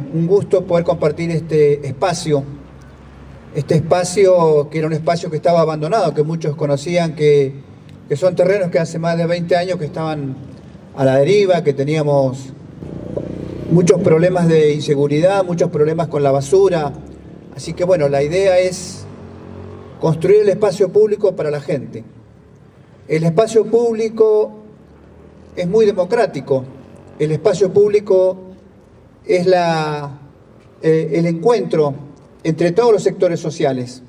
un gusto poder compartir este espacio que era un espacio que estaba abandonado, que muchos conocían que son terrenos que hace más de 20 años que estaban a la deriva, que teníamos muchos problemas de inseguridad, muchos problemas con la basura. Así que bueno, la idea es construir el espacio público para la gente. El espacio público es muy democrático. El espacio público es el encuentro entre todos los sectores sociales.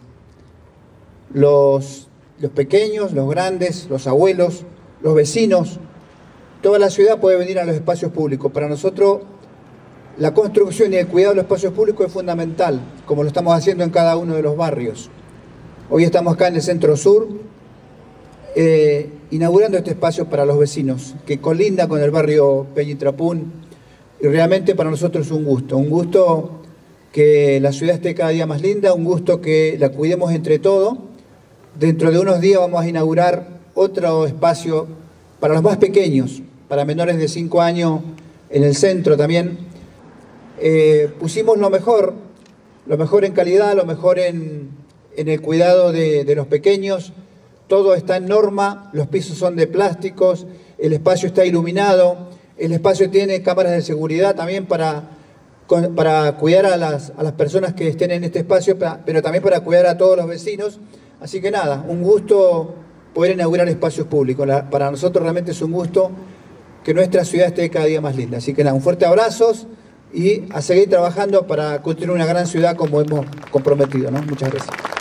Los pequeños, los grandes, los abuelos, los vecinos. Toda la ciudad puede venir a los espacios públicos. Para nosotros, la construcción y el cuidado de los espacios públicos es fundamental, como lo estamos haciendo en cada uno de los barrios. Hoy estamos acá en el Centro Sur, inaugurando este espacio para los vecinos, que colinda con el barrio Peñitrapún, y realmente para nosotros es un gusto que la ciudad esté cada día más linda, un gusto que la cuidemos entre todos. Dentro de unos días vamos a inaugurar otro espacio para los más pequeños, para menores de 5 años, en el centro también. Pusimos lo mejor en calidad, lo mejor en el cuidado de los pequeños. Todo está en norma, los pisos son de plásticos, el espacio está iluminado, el espacio tiene cámaras de seguridad también para cuidar a las personas que estén en este espacio, pero también para cuidar a todos los vecinos. Así que nada, un gusto poder inaugurar espacios públicos. Para nosotros realmente es un gusto que nuestra ciudad esté cada día más linda. Así que nada, un fuerte abrazo y a seguir trabajando para construir una gran ciudad como hemos comprometido, ¿no? Muchas gracias.